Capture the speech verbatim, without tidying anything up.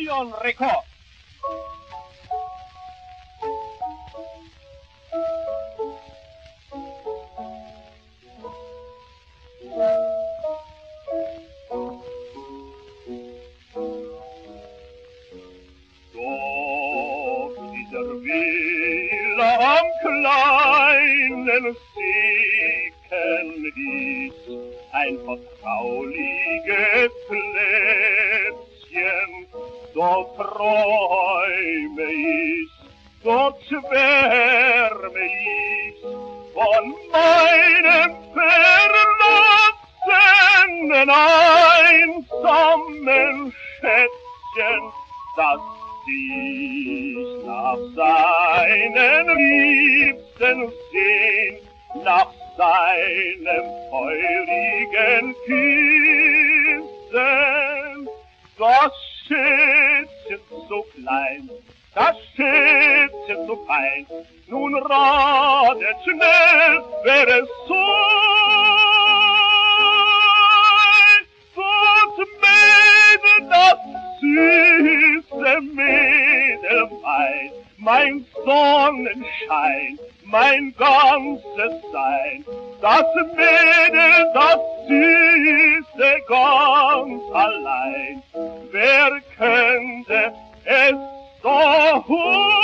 Stadionrekord. Doch dieser Wille am kleinen Seeken ist ein vertrauliches Plätzchen. Dort träume ich, dort schwärme ich von meinem verlassenen einsamen Schätzchen, das sich nach seinen Liebsten sehnt, nach seinem feurigen Küssen. Das Schätzchen so klein, das Schätzchen so fein, nun ratet schnell, wer es soll. Das Mädel, das süße Mädelwein, mein Sonnenschein, mein ganzes Sein. Das Mädel, das süße, ganz allein. Wer könnte es so